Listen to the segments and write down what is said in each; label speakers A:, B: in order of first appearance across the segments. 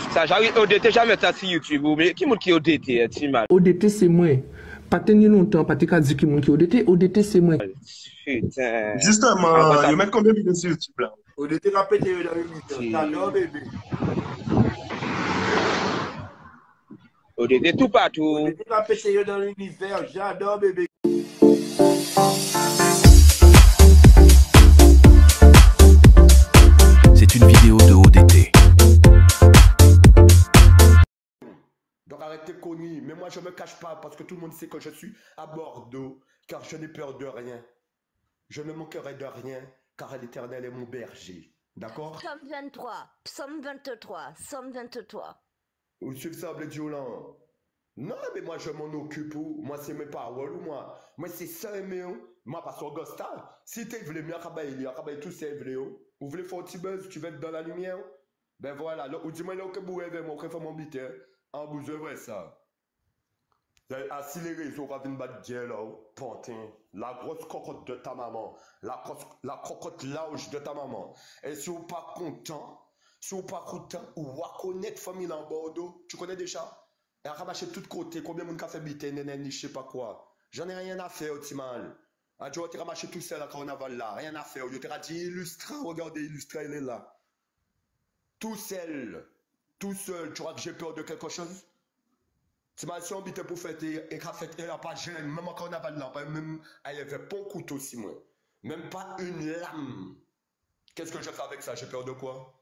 A: Ça, j'arrive ODT, jamais ça sur YouTube. Mais qui est ODT, Timal?
B: ODT, c'est moi. Pas tenir longtemps, pas te dire qui est ODT. ODT, c'est moi.
A: Putain.
C: Justement, il y a combien de vidéos sur YouTube là?
D: ODT va péter dans l'émission. J'adore bébé.
A: ODT tout partout.
D: ODT va péter dans l'univers. J'adore bébé.
E: C'est une vidéo de ODT.
C: Donc arrêtez de conneries. Mais moi je me cache pas parce que tout le monde sait que je suis à Bordeaux. Car je n'ai peur de rien. Je ne manquerai de rien. Car l'Éternel est mon berger. D'accord?
F: Psaume 23, Psaume 23, Psaume 23.
C: Ou suivre ça, blé violent. Non, mais moi je m'en occupe. Moi c'est mes paroles ou moi. Moi c'est ça, mais moi pas sur Augusta. Si tu veux mieux acabar tout ça, vous voulez faire un petit buzz, tu veux être dans la lumière. Ben voilà, ou dis-moi là que vous rêvez, moi, que fait mon bité. En vous vrai ça. Assis les réseaux, on va venir battre gueule là, pantin. La grosse cocotte de ta maman. La cocotte large de ta maman. Et si vous pas content, ou va connaître famille en Bordeaux, tu connais déjà? Et à ramasser de tous côtés, combien de monde a fait biter, je sais pas quoi. J'en ai rien à faire, Timal. Tu vas ramasser tout seul à carnaval là, rien à faire. Je t'ai dit illustre, regardez, illustre, il est là. Tout seul, tu crois que j'ai peur de quelque chose? Timal, si on bite pour fêter, et qu'à fêter, il n'y a pas de gêne, même en carnaval là, même, il y avait pas un couteau aussi, moi. Même pas une lame. Qu'est-ce que je fais avec ça? J'ai peur de quoi?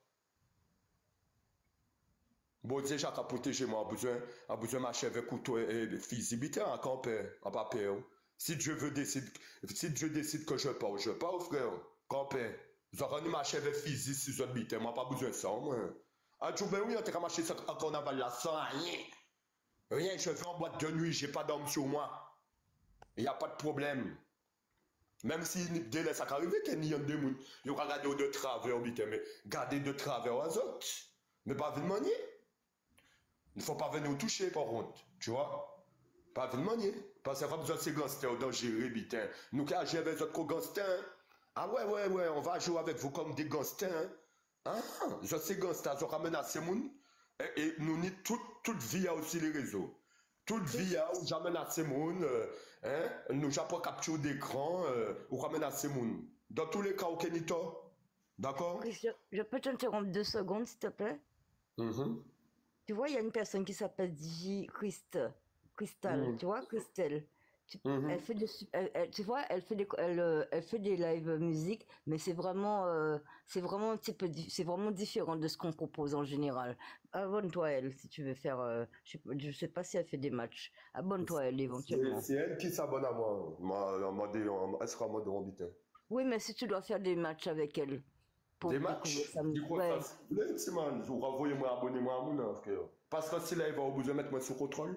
C: Bon, déjà, qu'à protéger moi, a besoin de ma chèvre, couteau et physique, en camper, en papier. Si Dieu décide que je pars, frère, camper. Vous aurez ma chèvre physique si je bite, moi, pas besoin de ça, moi. Ah, tu ben oui, on t'a ramassé ça en carnaval là, sans rien. Rien, je fais en boîte de nuit, j'ai pas d'homme sur moi. Il n'y a pas de problème. Même si dès là, ça peut arriver qu'il y a des gens, ils vont regarder de travers, mais garder de travers aux autres. Mais pas venir manier. Il ne faut pas venir nous toucher par contre, tu vois. Pas venir manier. Parce que pas besoin de ces gangsters dans gérer, bitin. Nous qui agissons avec les autres gangsters. Ah ouais, on va jouer avec vous comme des gangsters. Ah, ces gangsters, ils ont menacé les gens. Et nous ni toute vie aussi les réseaux. Toute vie, où j'ai menacé les gens. Nous j'ai pas capture d'écran, où j'ai menacé les gens. Dans tous les cas, au Kenito. D'accord?
F: Je peux t'interrompre 2 secondes, s'il te plaît? Tu vois, il y a une personne qui s'appelle Cristal, tu vois, Christelle. Elle fait tu vois, elle fait des live musique, mais c'est vraiment un petit peu, c'est vraiment différent de ce qu'on propose en général. Abonne-toi à elle si tu veux faire, je sais pas si elle fait des matchs. Abonne-toi à elle éventuellement.
C: C'est elle qui s'abonne à moi. Elle sera en mode embité.
F: Oui, mais si tu dois faire des matchs avec elle.
C: Des matchs? Du coup, vous renvoyez-moi, abonnez-moi à mon frère. Parce que si là, il va au besoin de mettre moi sous contrôle.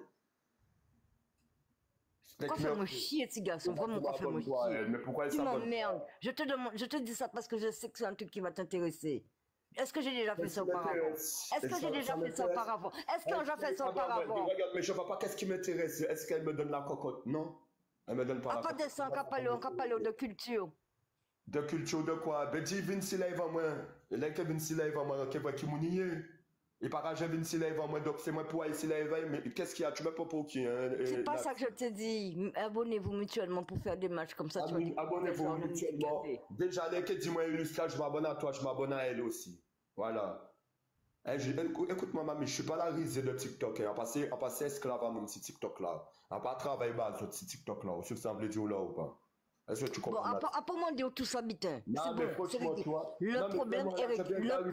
F: Pourquoi fais-moi chier, petit garçon? Vraiment, pourquoi fais-moi chier?
C: Mais pourquoi
F: Tu m'emmerdes. Je te dis ça parce que je sais que c'est un truc qui va t'intéresser. Est-ce que j'ai déjà fait ça auparavant? Est-ce que j'ai déjà fait ça auparavant? Est-ce que j'ai fait ça auparavant?
C: Regarde, mais je ne vois pas qu'est-ce qui m'intéresse. Est-ce qu'elle me donne la cocotte? Non. Elle me donne pas la cocotte.
F: Pas de ça, on va parler de culture.
C: De culture de quoi? Ben dis Vinci live en moi. Et là que Vinci live en moi, qui voit qui m'ounie. Et par exemple, Vinci live en moi, donc c'est moi pour ici live. Mais qu'est-ce qu'il y a? Tu m'as pas pour qui?
F: C'est pas ça que je te dis. Abonnez-vous mutuellement pour faire des matchs comme ça.
C: Abonnez-vous mutuellement. Déjà, là que dis-moi illustre, je m'abonne à toi, je m'abonne à elle aussi. Voilà. Écoute-moi, mamie, je suis pas la risée de TikTok. On passe esclave à mon petit TikTok là. On pas travailler bas sur ce TikTok là. Ou ça me dire là ou pas? Est-ce que tu comprends?
F: Bon, à part moi dire tout ça, bitin.
C: Non, mais franchement, toi.
F: Le problème est réglé. Le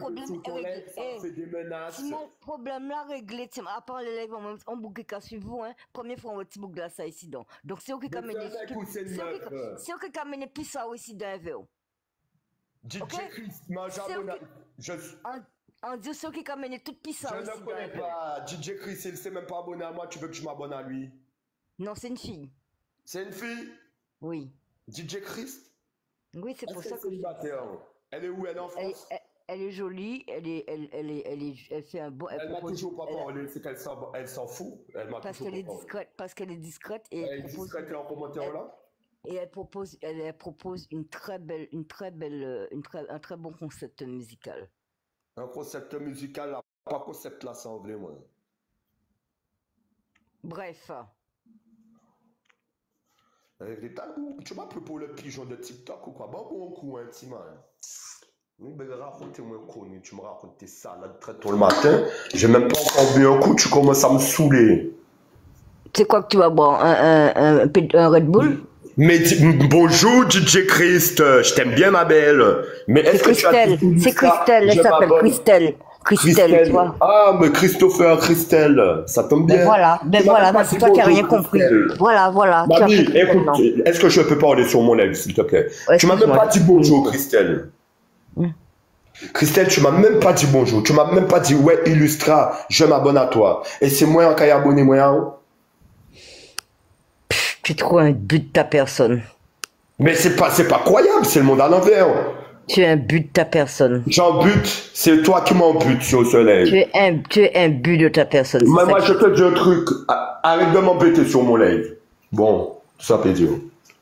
F: problème là réglé. À part les lives, on boucle qu'à suivre vous, hein. Première fois, on va petit boucle là, ça ici donc. Donc, c'est ok qui amène. C'est ok qui amène plus ça aussi dans le
C: DJ Chris,
F: on dit c'est ok qui amène toute pissa aussi.
C: Je ne connais pas. DJ Chris, il ne s'est même pas abonné à moi. Tu veux que je m'abonne à lui?
F: Non, c'est une fille.
C: C'est une fille?
F: Oui.
C: DJ Chris?
F: Oui, c'est pour ça que
C: elle est où? Elle est en France?
F: Elle est jolie, elle fait un bon.
C: Elle m'a toujours pas parlé, c'est qu'elle s'en fout.
F: Parce qu'elle est discrète et
C: elle est discrète en commentaire là.
F: Et elle propose un très bon concept musical.
C: Un concept musical pas concept là, ça en vrai, moi.
F: Bref.
C: Tu m'appelles pour le pigeon de TikTok ou quoi? Bon coup, hein, Tima. Raconte-moi un connu, tu me racontes tes salades très tôt le matin. J'ai même pas encore bu un coup, tu commences à me saouler.
F: C'est quoi que tu vas boire? Un Red Bull?
C: Mais bonjour DJ Christ, je t'aime bien ma belle. Mais est-ce que
F: Christelle, c'est Christelle, elle s'appelle Christelle. Christelle, tu vois.
C: Ah, mais Christopher, Christelle, ça tombe bien.
F: Ben voilà, c'est toi qui n'as rien compris. Voilà.
C: Mamie, écoute, est-ce que je peux parler sur mon live, s'il te plaît? Tu m'as même pas dit bonjour, Christelle. Christelle, tu m'as même pas dit bonjour. Tu m'as même pas dit, ouais, Illustra, je m'abonne à toi. Et c'est moi qui ai abonné, moi.
F: Tu trouves un but de ta personne.
C: Mais c'est pas croyable, c'est le monde à l'envers.
F: Tu es un but de ta personne.
C: J'en bute, c'est toi qui m'en butes sur le soleil.
F: Tu es un but de ta personne.
C: Mais moi, je te dis un truc, arrête de m'embêter sur mon live. Bon, ça peut dire.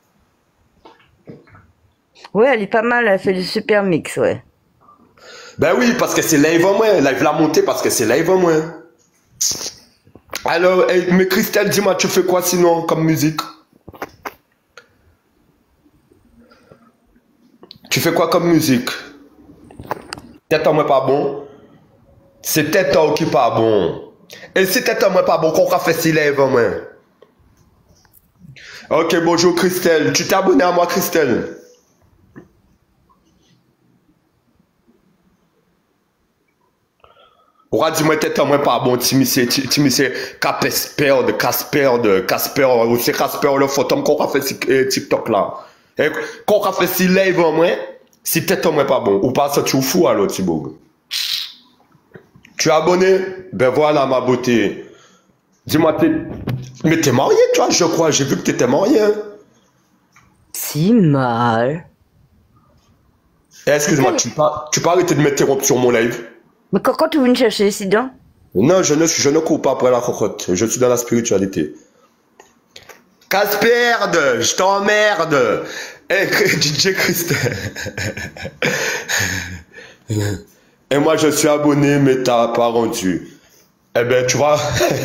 F: Ouais, elle est pas mal, elle fait du super mix, ouais.
C: Ben oui, parce que c'est live en moins. Live la montée parce que c'est live en moins. Alors, mais Christelle, dis-moi, tu fais quoi sinon comme musique? Tu fais quoi comme musique? Tête en moi pas bon? C'est tête en qui pas bon. Et si tête en moi pas bon, qu'on va faire si live en moins? Ok, bonjour Christelle. Tu t'es abonné à moi, Christelle? Pourquoi dis-moi tête en moi pas bon, Timissé, Casper, ou c'est Casper le photome qu'on a fait TikTok là. Et qu'on a fait si live en moi, si tête en moi pas bon. Ou pas ça, tu es fou alors, Thibaut. Tu es abonné? Ben voilà ma beauté. Dis-moi, mais t'es marié, toi, je crois. J'ai vu que t'étais marié. Hein?
F: Si mal.
C: Excuse-moi, tu peux arrêter de m'interrompre sur mon live?
F: Mais quand tu viens me chercher, Sidan?
C: Non, je ne cours pas après la cocotte. Je suis dans la spiritualité. Casperde, je t'emmerde. DJ Christelle. Et moi, je suis abonné, mais t'as pas rendu. Eh ben, tu vois.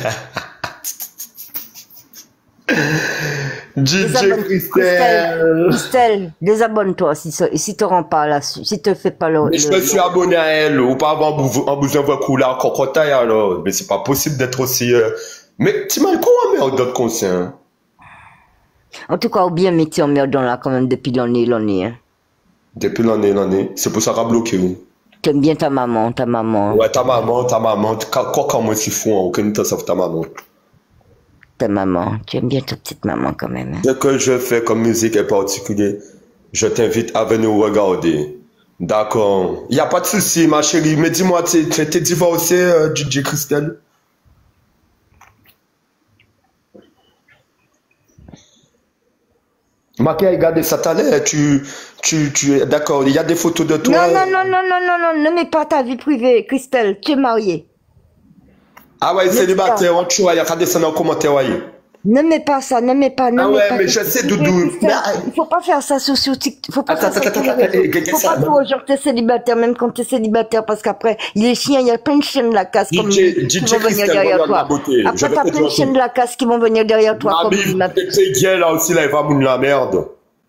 C: DJ
F: Christelle, désabonne-toi si te rends pas là-dessus, si te fais pas le.
C: Mais je me suis abonné à elle, ou pas avant en besoin de couler en cocotaille alors. Mais c'est pas possible d'être aussi. Mais tu m'as quoi merde d'autres conseils?
F: En tout cas, ou bien mettez en merde là quand même depuis l'année. Hein.
C: Depuis l'année. C'est pour ça qu'elle a bloqué où?
F: T'aimes bien ta maman.
C: Ouais, ta maman. Quoi quand moi je suis fou, aucun temps sauf ta maman.
F: Ta maman, tu aimes bien ta petite maman quand même. Hein?
C: Ce que je fais comme musique est particulier, je t'invite à venir regarder. D'accord. Il n'y a pas de souci, ma chérie. Mais dis-moi, tu es divorcée, DJ Christelle? Maquia, regardez ça t'allait. D'accord, il y a des photos de toi.
F: Non, ne mets pas ta vie privée, Christelle. Tu es mariée.
C: Ah ouais, célibataire, on choisit, il y a qu'à descendre en commentaire, ouais.
F: Ne mets pas ça,
C: Ah ouais, mais je sais, Doudou.
F: Il faut pas faire ça sur TikTok. Faut pas
C: attends,
F: faut pas dire aux gens que t'es célibataire, même quand t'es célibataire, parce qu'après, les chiens, il y a plein de chiens de la casse qui vont venir derrière toi. Après, t'as plein de chiens de la casse qui vont venir derrière toi.
C: C'est gay là aussi, là, il va mourir la merde.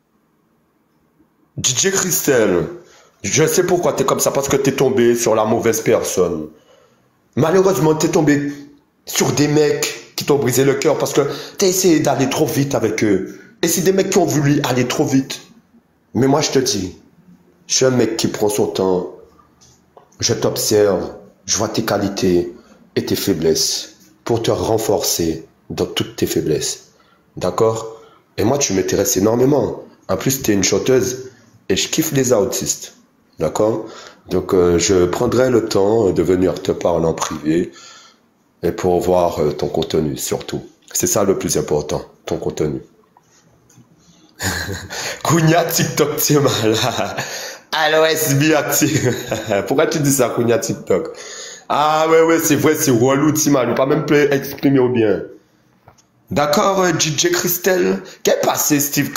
C: DJ Christelle, je sais pourquoi t'es comme ça, parce que t'es tombé sur la mauvaise personne. Malheureusement, t'es tombé sur des mecs qui t'ont brisé le cœur parce que t'as essayé d'aller trop vite avec eux. Et c'est des mecs qui ont voulu aller trop vite. Mais moi, je te dis, je suis un mec qui prend son temps. Je t'observe, je vois tes qualités et tes faiblesses pour te renforcer dans toutes tes faiblesses. D'accord? Et moi, tu m'intéresses énormément. En plus, t'es une chanteuse et je kiffe les autistes. D'accord? Donc, je prendrai le temps de venir te parler en privé et pour voir ton contenu, surtout. C'est ça le plus important, ton contenu. Kounia TikTok, tu es malade. Allo SB active. Pourquoi tu dis ça, Kounia TikTok? Ah ouais, c'est vrai, c'est relou, tu m'as pas même pu exprimer au bien. D'accord, DJ Christelle? Qu'est passé, Steve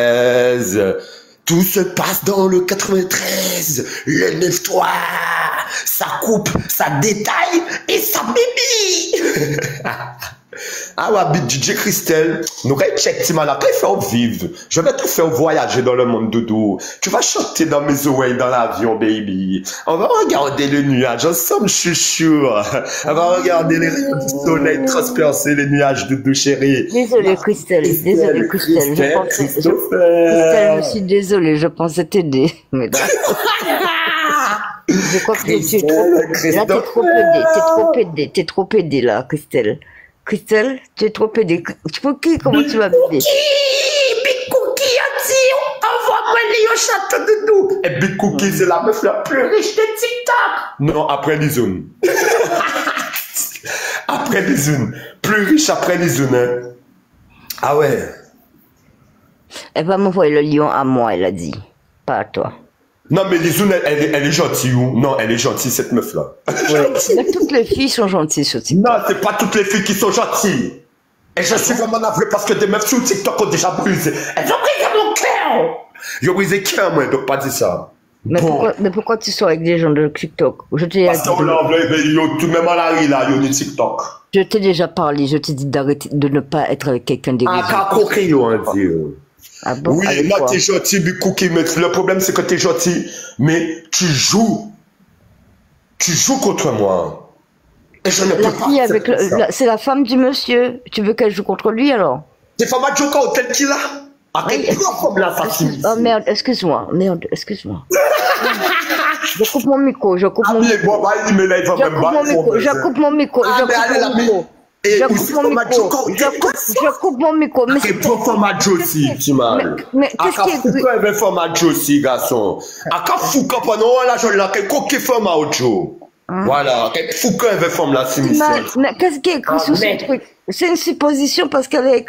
C: 93? Tout se passe dans le 93, le 9-3. ça coupe, ça détaille et ça bibi. Ah ouais, DJ Christelle, nous allons check Timala, qu'est-ce faire vivre? Je vais te faire voyager dans le monde doudou. Tu vas chanter dans mes oreilles dans l'avion, baby. On va regarder le nuage ensemble, je suis sûr. On va regarder les rayons du soleil transpercer les nuages doudou, chérie.
F: Désolée, Christelle. Désolée, Christelle. Christelle, je suis désolée, je pensais t'aider. Mais là... Je crois que tu es trop... Là, t'es trop aidée, là, Christelle. Christelle, tu es trop aidée. Cookie, comment tu vas m'aider?
C: Big Cookie a dit, envoie-moi les château de nous. Et Big Cookie, c'est la meuf la plus riche de TikTok. Non, après Lizoun. Après Lizoun. Plus riche après Lizoun, hein. Ah ouais.
F: Elle va m'envoyer le lion à moi, elle a dit. Pas à toi.
C: Non, mais Lizoun, elle est gentille, ou? Non, elle est gentille, cette meuf-là.
F: Ouais, toutes les filles sont gentilles sur TikTok.
C: Non, c'est pas toutes les filles qui sont gentilles. Et je suis vraiment navré parce que des meufs sur TikTok ont déjà brisé. Elles ont brisé mon cœur. Ils ont brisé cœur, moi, donc pas dire ça.
F: Mais, bon. Pourquoi tu sors avec des gens de TikTok? Parce
C: qu'on a tout même à la rue, là, ils ont des TikTok.
F: Je t'ai déjà parlé, je t'ai dit d'arrêter de ne pas être avec quelqu'un des réseaux.
C: Ah, coquille, on dit.
F: Ah bon,
C: oui, là t'es gentil, Big Cookie, mais le problème c'est que t'es gentil, mais tu joues contre moi. Et je ne peux pas.
F: C'est la femme du monsieur. Tu veux qu'elle joue contre lui alors?
C: C'est femme à Joka au tel qu'il a. Ah, quel comme la facile.
F: Oh merde, excuse-moi. Je coupe mon micro, je coupe mon micro. Je coupe mon micro. Je coupe mon micro. Mais
C: c'est pour format Josie, tu m'as.
F: Mais qu'est-ce qui est...
C: Pourquoi elle veut format Josie, garçon? À quand fouca pendant la journée là, quel coquille format Joe? Voilà, quel fouca elle veut format la simulation.
F: Mais qu'est-ce qui est écrit sur ce truc? C'est une supposition parce qu'elle est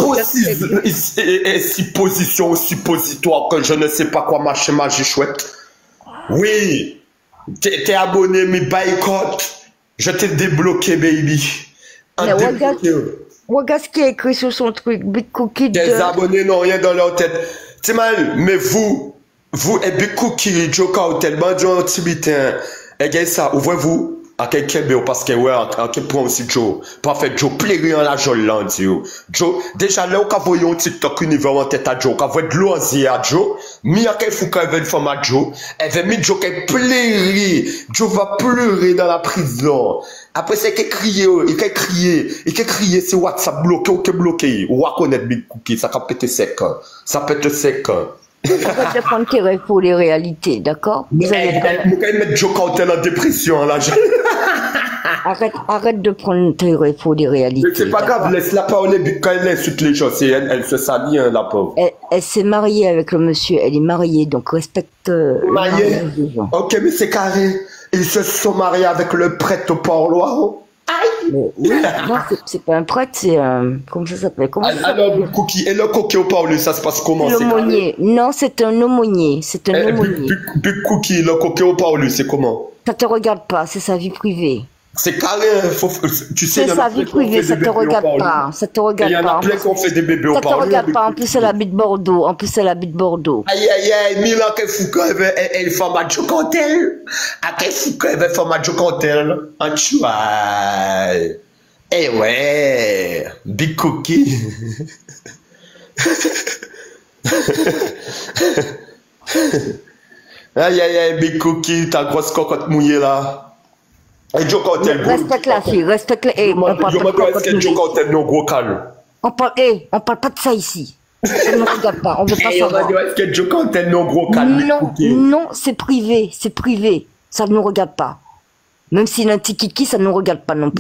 C: écrite. Supposition ou suppositoire que je ne sais pas quoi, magie chouette. Oui, t'es abonné, mais boycott. Je t'ai débloqué, baby.
F: Regarde ce qui est écrit sur son truc, Big Cookie.
C: Les abonnés n'ont rien dans leur tête. C'est mal, mais vous et Big Cookie, Joka Hotel, Banjo, Tibitin, et ça, ouvrez-vous à quelqu'un, parce que, ouais, à quel point aussi Joe. Parfait, Joe, plaît en la jolie, là, Joe, déjà, là, où vous voyez un TikTok univers en tête à Joe, quand vous voyez de l'eau à Joe, mais à quel fou qu'elle veut une femme à Joe, elle veut mettre Joe qu'elle pleurer. Joe va pleurer dans la prison. Après, c'est qu'elle crie, c'est WhatsApp bloqué ou qu'elle bloqué. Ou à connaître Big Cookie, ça peut péter sec. Ça peut être sec.
F: On va te prendre tes pour les réalités, d'accord?
C: Vous allez mettre Joe Hotel en dépression, là.
F: Arrête de prendre tes pour les réalités.
C: C'est pas grave, laisse-la parler, quand elle insulte les gens, elle se salit, hein, la pauvre.
F: Elle s'est mariée avec le monsieur, elle est mariée, donc respecte...
C: Mariée? Ok, mais c'est carré. Ils se sont mariés avec le prêtre au Port-Loire. Aïe!
F: Oui, non, c'est pas un prêtre, c'est un... Comment ça s'appelle?
C: Alors, le cookie, et le coquet au Port-Loire, ça se passe comment?
F: L'aumônier. Non, c'est un aumônier. C'est un aumônier.
C: Big Cookie, le coquet au Port-Loire, c'est comment?
F: Ça te regarde pas, c'est sa vie privée.
C: C'est carré, tu sais.
F: C'est sa vie privée, ça te regarde pas. Ça te regarde pas.
C: Il y en a plein qui ont fait des bébés au Port-Loire.
F: Ça te regarde pas, en plus elle habite Bordeaux.
C: Aïe, aïe, aïe, Milan, quel fou qu'elle veut, elle fait ma jocantel. Ah, quel fou qu'elle veut faire ma jocantel. En chouaille. Eh ouais, Big Cookie. Aïe, aïe, aïe, Big Cookie, ta grosse cocotte mouillée là. Et Joka Hotel,
F: respecte la fille, respecte les.
C: On parle pas de Joka Hotel, non, gros calme.
F: On parle pas de ça ici. Ça ne regarde pas, on veut pas savoir.
C: Est-ce que Joka Hotel, non, gros calme?
F: Non, c'est privé, ça ne nous regarde pas. Même s'il a un petit kiki, ça ne nous regarde pas non plus.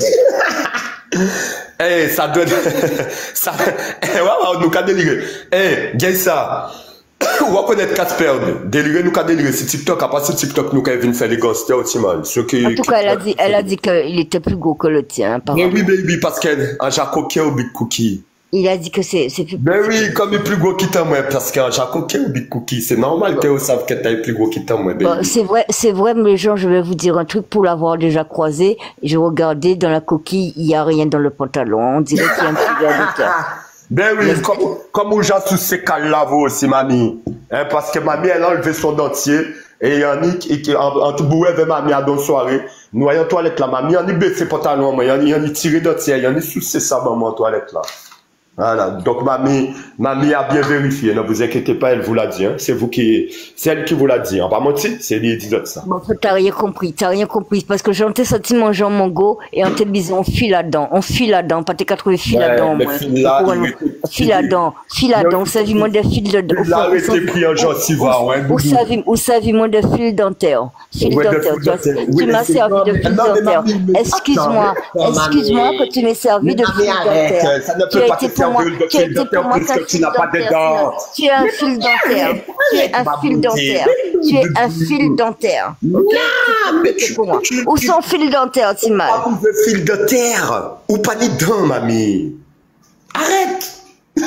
C: Eh, ça donne. Ça. Eh, ouais, nous, qu'à délirer. Eh, gagne ça. On va connaître Casper, délirer nous qu'à délirer. Si TikTok, à part si TikTok, nous qu'à venir faire des gangsters aussi mal. En
F: tout cas, elle a dit qu'il était plus gros que le tien.
C: Mais oui, baby, parce qu'elle a Jacoquet ou Big Cookie.
F: Il a dit que c'est plus.
C: Mais oui, comme il est plus gros qu'il t'a moi, parce qu'un Jacoquet ou Big Cookie, c'est normal que vous savez que t'as plus gros qu'il t'a moi, baby.
F: Bon, c'est vrai, mais les gens, je vais vous dire un truc pour l'avoir déjà croisé. Je regardais dans la coquille, il n'y a rien dans le pantalon. On dirait qu'il y a un petit gars.
C: Ben oui, comme on joue tous ces cales là, vous aussi, mamie. Hein, parce que mamie, elle a enlevé son dentier. Et Yannick, en tout bout, avec mamie à dans soirée, nous voyons toilette là, mamie, Yannick baissé pantalon, Yannick tiré de terre, Yannick sous ça, maman, toilette là. Voilà, donc mamie a bien vérifié, ne vous inquiétez pas, elle vous l'a dit, hein. C'est elle qui vous l'a dit, on va mentir, c'est lui qui dit ça.
F: Bon, t'as rien compris, parce que j'en t'ai senti manger en mongo, et on t'est bisé, on file là-dedans, pas t'es qu'à trouver fil là-dedans, moi. Fil là-dedans, on savait moins des fils de dentaire.
C: Il a arrêté pris un gentil-va, ouais.
F: Où savait moins des fils dentaires. Tu m'as servi de fil dentaire. Excuse-moi que tu m'aies servi de fil dentaire.
C: Ça ne peut pas te servir de fil dentaire puisque tu n'as pas de dents.
F: Tu es un fil dentaire.
C: Non, mais
F: où sont fil dentaire, Timal?
C: Pas de fil de terre. Ou pas des dents, mamie. Arrête.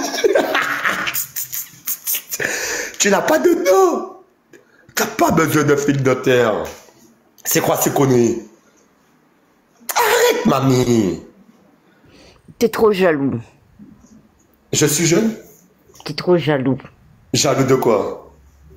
C: Tu n'as pas de dents. Tu n'as pas besoin de fil de terre. C'est quoi ces conneries? Arrête, mamie.
F: T'es trop jaloux.
C: Je suis jeune?
F: T'es trop jaloux.
C: Jaloux de quoi?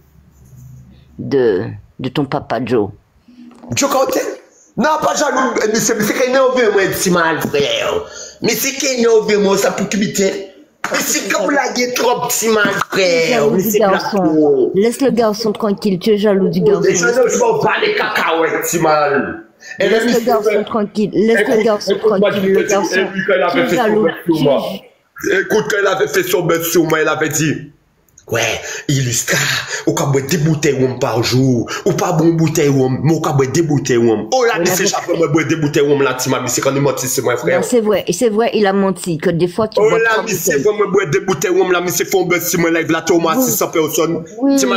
F: De ton papa Joe.
C: Joe Cartel? Non, pas jaloux. Mais c'est qu'il y a un moi, petit mal, frère. Mais c'est qu'il y a un moi, ça peut quitter. Mais c'est comme la gueule trop petit mal, frère.
F: Laisse le garçon tranquille, tu es jaloux du garçon.
C: Je ne veux pas les cacahuètes, petit mal.
F: Laisse le garçon tranquille, le garçon. Tu es jaloux.
C: Écoute, quand il avait fait son buzz sur moi, il avait dit, ouais, Illustra, ou qu'à boire des bouteilles par jour, ou pas bon bouteille mais ou qu'à boire des bouteilles. Oh là, mais c'est chaque fois que boire des bouteilles là, tu m'as dit, c'est quand il menti, c'est moi, frère.
F: Non, c'est vrai, il a menti, que des fois tu bois.
C: Oh là, mais c'est vraiment boire des bouteilles là, mais c'est fond buzz sur moi, live là, Thomas, si ça peut au son.
F: Oui, c'est vrai.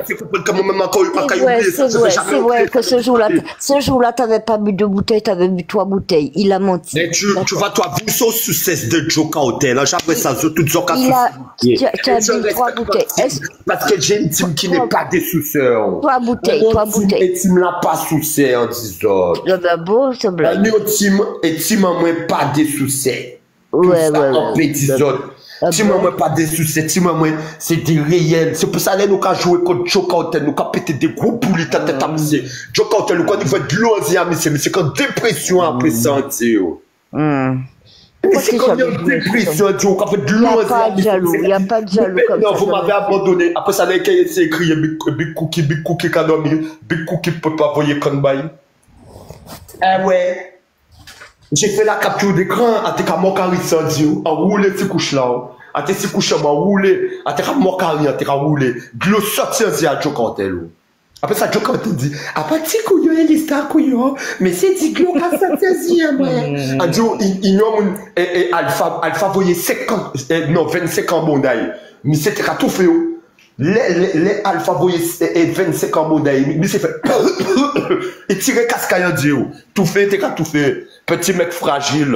F: C'est vrai que ce jour-là, t'avais pas bu 2 bouteilles, t'avais bu 3 bouteilles. Il a menti.
C: Mais tu vois, toi, vous sur succès de Joe Cartel, j'après ça, toutes sortes de
F: tu as bu 3 bouteilles.
C: Parce que j'ai une team qui n'est pas des sous-sœurs.
F: 3 bouteilles.
C: Et team là pas sous-sœurs, en disant.
F: C'est beau, c'est blague.
C: Nous, team, et team en moins pas des sous-sœurs.
F: Ouais.
C: Team en moins pas des sous-sœurs, team en moins, c'est des réels. C'est pour ça que nous, quand jouer contre Joe Cartel, nous, quand péter des gros poulies, tête à monsieur. Joe Cartel, nous, quand il fait de l'osier, mais c'est quand dépression après sentir. C'est comme une dépression, tu vois, fait de l'osier.
F: Il n'y a pas de jaloux comme ça.
C: Non, vous m'avez abandonné. Après ça, c'est écrit Big Cookie qu'a dormi. Big Cookie peut pas voyer comme bail. Eh ouais. J'ai fait la capture d'écran à tes camocari sans dire, en roulé ces couches là. À tes ces couches là, en roulé. À tes camocari, à tes roulé. De l'eau sortie à Joe Cartel. Après ça, Joe Cartel dit, à partir couillon, il est star couillon, mais c'est dit que l'on a sorti à moi. En disant, il y a Alpha voyait 25 ans bon d'ail. Mais c'était qu'à tout fait. Les Alpha voyait 25 ans bon d'ail. Mais c'est fait, et tirer cascaille en Dieu. Tout fait, t'es qu'à tout fait. Petit mec fragile.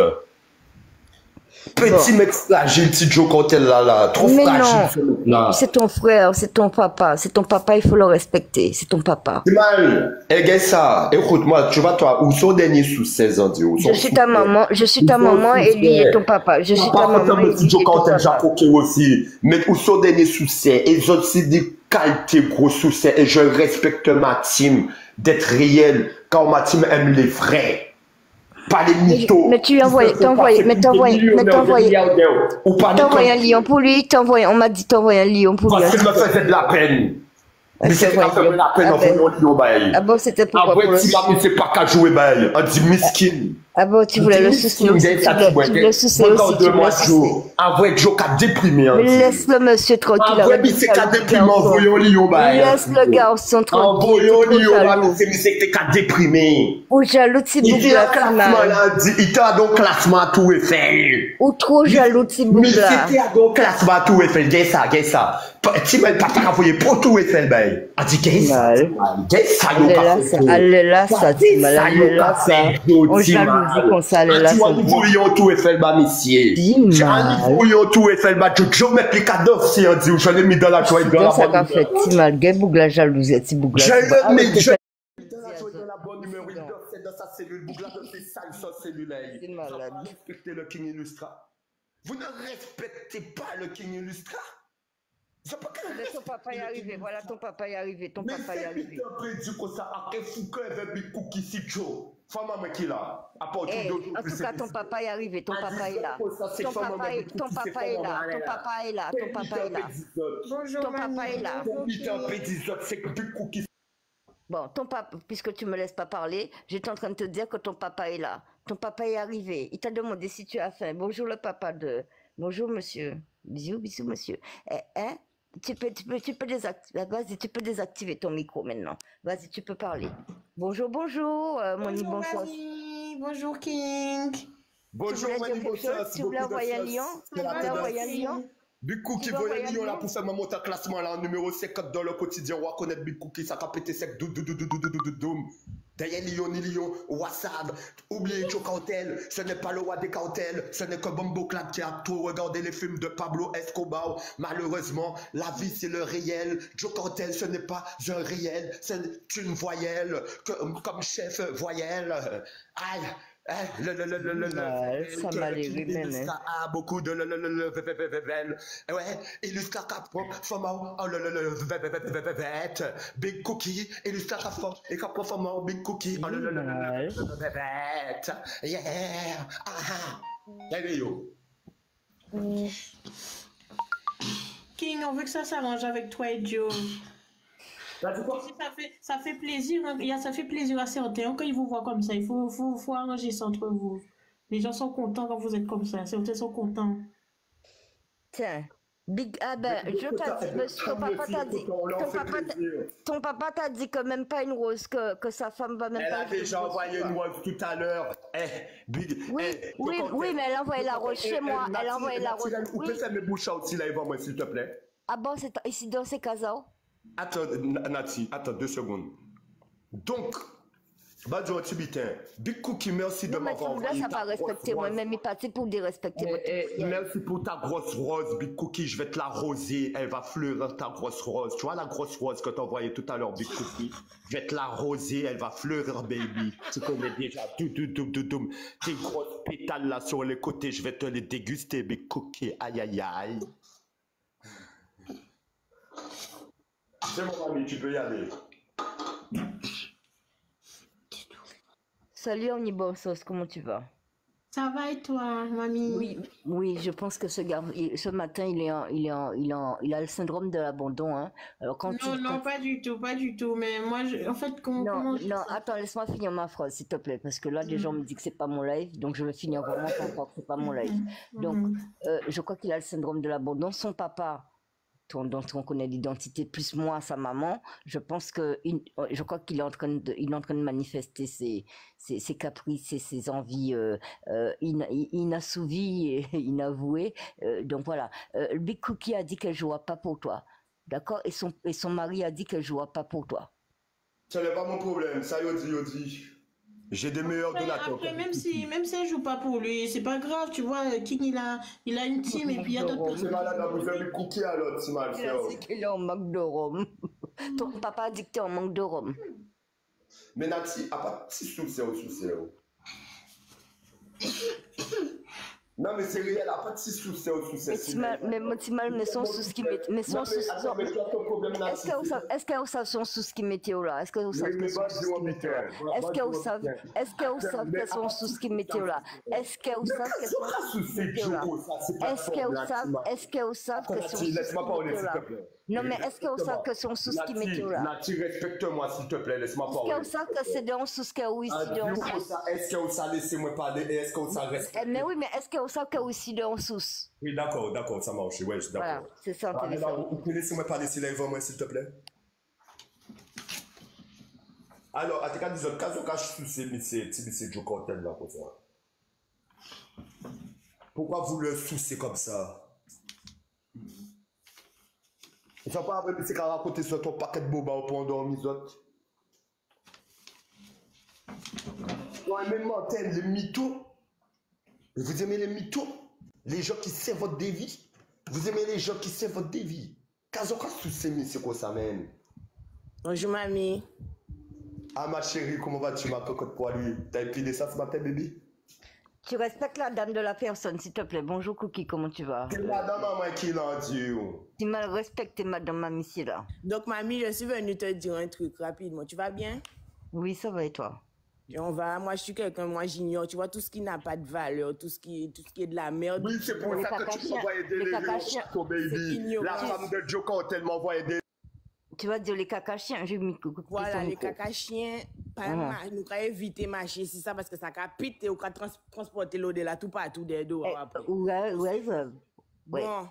C: Petit mec fragile, petit Joe Cartel là, trop
F: mais
C: fragile.
F: Non, c'est ton frère, c'est ton papa, il faut le respecter, c'est ton papa.
C: C'est mal. Et ça, écoute-moi, tu vois, toi, où sont derniers sous 16 ans,
F: je suis ta maman et lui est ton papa. Je suis ta maman et lui est ton papa.
C: Aussi. Mais où sont derniers sous 16 et ils ont aussi des qualités gros sous 16 et je respecte ma team d'être réel quand ma team aime les vrais. Pas les mythos.
F: Mais tu t'envoies un lion pour lui, on m'a dit t'envoyer un lion pour lui.
C: Parce qu'il me faisait de la peine. Mais c'est pas fait de la peine en faisant un lion, bail.
F: Ah bon, c'était pourquoi?
C: Après, si ma c'est pas qu'à jouer, bail. On dit miskin.
F: Ah bon, tu voulais le soucier aussi. Tu voulais le soucier aussi.
C: Après, Joe qu'a déprimé.
F: Mais laisse le monsieur tranquille.
C: Après, c'est qu'à déprimé en voyant lion, bail.
F: Laisse le garçon tranquille.
C: En voyant lion, bail, c'est qu'à déprimé.
F: Ou jaloux, c'est beaucoup là.
C: Il t'a donc classement à tout Eiffel.
F: Ou trop jaloux, c'est beaucoup là.
C: Mais c'était à donc classement à tout Eiffel. Qu'est-ce ça? Tu m'as pas envoyé pour tout Eiffel, bail. A dit qu'est-ce ça?
F: Allez là, ça, Timal. Allez là, ça. On jaloux. Dit qu'on s'allait là.
C: Tu vois, nous voyons tout Eiffel, bah, messieurs. Nous voyons tout Eiffel, bah, je mets les cadeaux si on dit, je l'ai mis dans la joie de la bonne.
F: Ça qu'a fait, Timal, gay bougla jalouse, ti bougla.
C: Je l'ai mis dans la joie de la bonne humeur, il dort dans sa cellule, bougla dans ses salles, sa cellule. Vous respectez le King Illustra. Vous ne respectez pas le King Illustra.
F: Mais ton papa est arrivé, voilà, ton papa est arrivé, ton papa est arrivé.
C: Mais c'est prédit que ça a fait fou que avec Big Cookie si Joe. Femme qui là.
F: En tout cas, ton papa est arrivé, ton papa est là. Ton papa est là, ton papa est là, ton papa est là, ton papa est là.
G: Bonjour,
F: ton papa est là.
C: C'est Big Cookie.
F: Bon, ton papa, puisque tu me laisses pas parler, j'étais en train de te dire que ton papa est là. Ton papa est arrivé. Il t'a demandé si tu as faim. Bonjour le papa de... Bonjour monsieur. Bisous, bisous monsieur. Tu peux désactiver. Vas-y, tu peux désactiver ton micro maintenant. Vas-y, tu peux parler. Bonjour, bonjour. Moni, bonsoir.
G: Bonjour King.
C: Bonjour Moni, bonsoir.
F: Tu voulais envoyer un lion? Tu voulais envoyer un lion?
C: Big Cookie voyait Lyon là pour faire ma monte à classement là en numéro 50 dans le quotidien. On va connaître Big Cookie, ça a pété sec. Derrière Lyon, WhatsApp. Oubliez Joe Cartel, ce n'est pas le roi des cartels, ce n'est que Bombo Clap qui a tout regardé les films de Pablo Escobar. Malheureusement, la vie c'est le réel. Joe Cartel, ce n'est pas un réel, c'est une voyelle, comme chef voyelle. Aïe.
F: Ça m'a levé même.
C: Beaucoup de ouais, illustre capro, fama, Big Cookie, illustre capro, et capro fama, Big Cookie, yeah, aha,
G: King, on veut que ça s'arrange avec toi et Joe. Ça fait plaisir, ça fait plaisir à certains quand ils vous voient comme ça. Il faut arranger ça entre vous. Les gens sont contents quand vous êtes comme ça. Certains sont contents.
F: Tiens, Big, je t'ai dit, ton papa t'a dit que même pas une rose, que sa femme va même pas.
C: Elle a déjà envoyé une rose tout à l'heure.
F: Oui, mais elle a envoyé la rose chez moi. Elle a envoyé la rose.
C: Vous pouvez faire mes bouches aussi là, Yvan, s'il te plaît.
F: Ah bon, c'est ici dans ces casas?
C: Attends, Nati, attends 2 secondes. Donc, Badjo Tibitin, Big Cookie, merci de m'avoir envoyé.
F: Là, ça va respecter moi-même, il partit pour dérespecter votre
C: merci pour ta grosse rose, Big Cookie. Je vais te l'arroser. Elle va fleurir ta grosse rose. Tu vois la grosse rose que t'as envoyée tout à l'heure, Big Cookie? Je vais te l'arroser. Elle va fleurir, baby. Tu connais déjà. Tes grosses pétales là sur les côtés, je vais te les déguster, Big Cookie. Aïe, aïe, aïe. C'est mon ami, tu peux y aller.
F: Salut Omnibossos, comment tu vas?
G: Ça va et toi, mamie?
F: Oui, je pense que ce matin, il a le syndrome de l'abandon. Hein. Alors,
G: non, pas du tout. Mais moi, en fait, comment
F: attends, laisse-moi finir ma phrase, s'il te plaît, parce que là, des gens me disent que c'est pas mon live, donc je vais finir vraiment pas encore que c'est pas mon live. Donc, je crois qu'il a le syndrome de l'abandon. Son papa, dont on connaît l'identité, plus moi, sa maman, je crois qu'il est en train de manifester ses caprices et ses envies inassouvies et inavouées. Donc voilà, Big Cookie a dit qu'elle ne jouera pas pour toi, d'accord, et son mari a dit qu'elle ne jouera pas pour toi.
C: Ce n'est pas mon problème, ça yodi. J'ai des meilleurs donateurs.
G: Après, même si elle joue pas pour lui, c'est pas grave, tu vois. King, il a une team et puis il y a d'autres personnes.
C: C'est malade, vous avez mis Cookie à l'autre, c'est mal.
F: Il a dit qu'il est en manque de rhum. Ton papa a dit que tu es en manque de rhum.
C: Mais Nati, à part si c'est au souci. Non, mais c'est réel, à part si c'est au souci.
F: Mais son souci qui met. Mais son souci. Est-ce qu'elle savent son souci qui météo là? Est-ce qu'elle savent que son souci qui météo là? Est-ce qu'elle savent que son souci qui météo là? Est-ce qu'elle savent que son souci qui météo là? Est-ce qu'elle savent que son souci
C: laisse-moi parler, s'il te plaît.
F: Non, mais est-ce qu'elle savent que son souci qui météo là?
C: Nati, respecte-moi, s'il te plaît, laisse-moi parler.
F: Est-ce qu'elle savent que c'est dans souci qu'elle ou ici dans souci?
C: Est-ce qu'elle savent laissez-moi parler et est-ce qu'elle savent respecter?
F: Mais oui, mais est-ce qu'elle savent qu'elle aussi dans souci?
C: Oui, d'accord, ça marche, ouais, je suis d'accord.
F: Voilà, c'est ça intéressant.
C: Vous pouvez laisser-moi parler s'il est moi, s'il te plaît. Alors, à tes cas, disons, quand je cache sous ces Joe Cartel là, comme ça. Pourquoi vous le souciez comme ça? Il ne faut pas après, c'est qu'à raconter sur ton paquet de boba pour endormir les autres. Ouais, même Martin, les mythos. Vous aimez les mythos? Les gens qui savent votre dévie? Vous aimez les gens qui savent votre dévie? Qu'est-ce que c'est quoi ça, même?
G: Bonjour, mamie.
C: Ah, ma chérie, comment vas-tu, ma cocotte poilue? T'as épilé ça ce matin, bébé?
F: Tu respectes la dame de la personne, s'il te plaît. Bonjour, Cookie, comment tu vas?
C: C'est madame à moi qui l'a dit.
F: Tu m'as respecté, madame mamie, ici, là.
H: Donc, mamie, je suis venue te dire un truc rapidement. Tu vas bien?
F: Oui, ça va et toi?
H: Moi, je suis quelqu'un, moi, j'ignore. Tu vois, tout ce qui n'a pas de valeur, tout ce qui est de la merde.
C: Oui, c'est pour ça que tu m'envoies des lésions, baby. La femme de Joker, tellement envoyé des...
F: Tu vas dire les caca chiens, j'ai mis coucou.
H: Voilà, les caca chiens, nous avons évité marcher, c'est ça, parce que ça a pité ou transporter l'eau de là tout partout des dos.
F: Ouais.
H: Bon,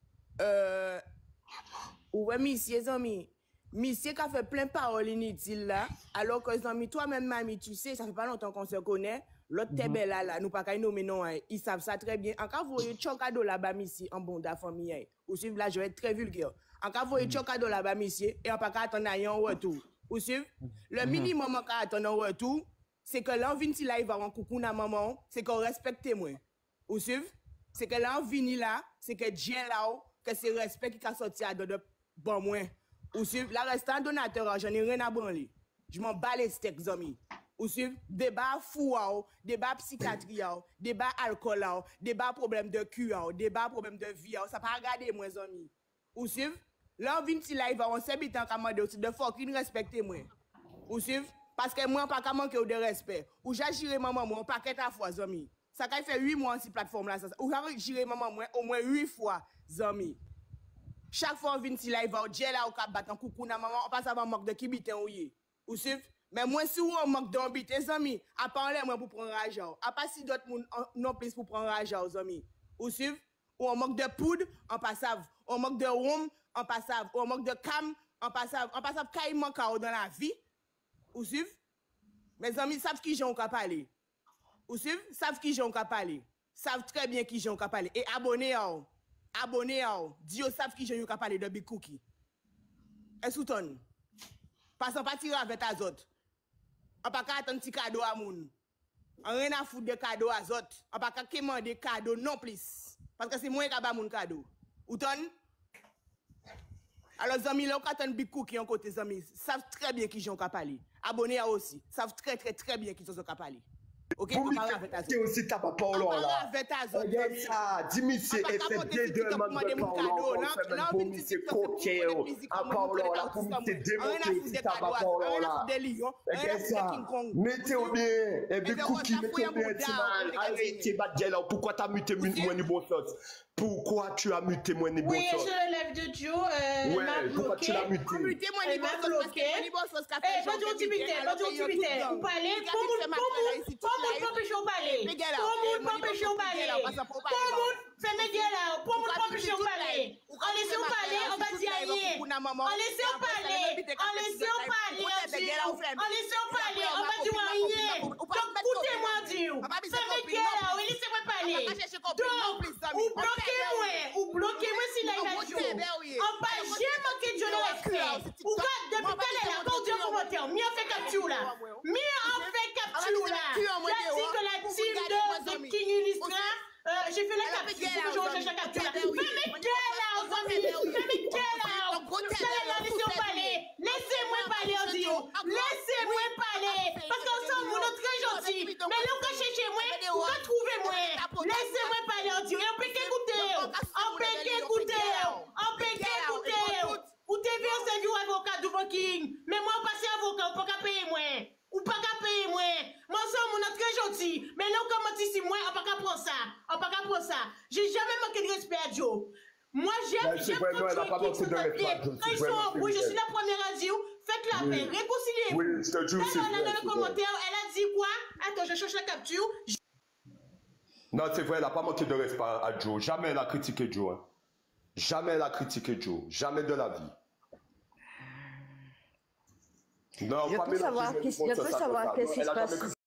H: ouais, monsieur, amis. Monsieur qui a fait plein de paroles inutiles là, alors que amis, toi-même, mamie, tu sais, ça fait pas longtemps qu'on se connaît. L'autre t'es belle là, nous pas qu'à nommer non, ils savent ça très bien. En cas vous voyez chocado là-bas, monsieur, en bon da famille, ou suivre là, je vais être très vulgaire. En cas vous voyez chocado là-bas, monsieur, et on pas qu'à attendre un retour. Ou suivre, le minimum qu'on attend un retour, c'est que l'envie si là, il va en coucou na maman, c'est qu'on respecte moi. Ou suivre, c'est que l'envie là, c'est que Dieu là, que c'est respect qui a sorti à de bon moins. Ou suivre, la restant donateur, j'en ai rien à branler. Je m'en bats les steaks, amis. Ou suivre, débat fou, débat psychiatrie, débat alcool, débat problème de cul, débat problème de vie, ça pas regarder, moi, amis. Ou suivre, l'envie de live, on s'est bien commandé aussi, de fois qu'il respecte moi. Ou suivre, parce que moi, pas qu'à manquer de respect. Ou j'ai géré maman, moi, un paquet à fois, amis. Ça fait 8 mois sur cette plateforme-là. Ou j'ai géré maman, moi, au moins 8 fois, amis. Chaque fois on vient ici là, il va au Dieu là, au cap battre un coucou na maman, on passe avant manque de qui bitin ou yé. Ou suivre? Mais moi, si on manque d'ambité, les amis, à part moi pour prendre l'argent. À part si d'autres non plus pour prendre l'argent, les amis. Ou suivre? Ou on manque de poudre, on passe à. On manque de rhum, on passe à. Ou on manque de cam, on passe à. On passe à carrément dans la vie. Ou suivre? Mes amis savent qui j'en parler. Ou suivre? Savent qui j'en parler. Savent très bien qui j'en parler. Et abonnez-vous. Abonnez-vous. Dieu savent qui j'ai eu qu'à parler de Big Cookie. Est-ce que ton? Passons pas tirer avec ta autres. On pas qu'à attendre un petit cadeau à moun. On rien à foutre de cadeau à autres. On pas qu'à commander cadeau non plus. Parce que c'est moi qui a mon cadeau. Ou ton? Alors, les amis, là, on attend Big Cookie en côté, les amis, savent très bien qui j'ai eu qu'à parler. Abonnez-vous aussi. Savent très bien qui j'ai eu qu'à parler. Ok,
C: vous mettez aussi ta parole là. Regarde ça, dis-moi c'est effet des deux membres de parole là, pour me c'est coquet, à parole là, pour me c'est démonter aussi ta parole là. Regarde ça, mettez-au bien, et puis Cookie, mettez-au bien, Timan, arrêtez battre là, pourquoi t'as muté moi ni bon sauce? Pourquoi tu as muté moi ni bon sauce?
G: Oui, je le lève de Joe,
C: ouais, pourquoi tu l'as muté?
H: Muté moi ni bon sauce,
G: eh, pas d'intimité, vous parlez, pour m'empêcher au palais. Pour m'empêcher au palais. Fais mes gars là. Pour m'empêcher au palais. On laisse au palais, on va dire rien. On laisse au palais. On laisse au palais. On laisse au palais, on va dire rien. Donc, écoutez-moi dire. Fais mes gars là, laissez-moi parler. Donc, ou bloquez-moi si là il a joué. On va jamais manquer de Dieu de respect. Ou va depuis quelle est la cause de commentaire. Mieux on fait capture là. Mieux on fait capture là. J'ai dit que la team de King Illustra, j'ai fait la capture. Je recherche la capture. Fais mes gars là, aux amis. Fais mes gars là. Laissez-moi parler. Laissez-moi parler, on dit. Laissez-moi parler. Parce qu'ensemble, on est très gentils. Mais là, on cherche moi, on va trouver moi. Laissez-moi parler, on dit. On peut qu'écouter. On peut qu'écouter. On peut qu'écouter. Ou t'es vu, on s'est vu avocat du King. Mais moi, on passe avocat, on peut pas payer moi. Ou pas qu'à payer moi. Moi, on est très gentil. Mais là, on commence ici, moi, on pas qu'à prendre ça. On pas qu'à prendre ça. J'ai jamais manqué de respect à Joe. Moi, j'aime quand ils sont en rouge, je suis la première à dire, faites la paix, réconciliez-vous. Oui, je te jure. Là, dans le commentaire, elle a dit quoi? Attends, je cherche la capture.
C: Non, c'est vrai, elle n'a pas manqué de respect à Joe. Jamais elle a critiqué Joe. Jamais elle a critiqué Joe. Jamais de la vie. Non,
F: je peux savoir qu'est-ce qui se passe.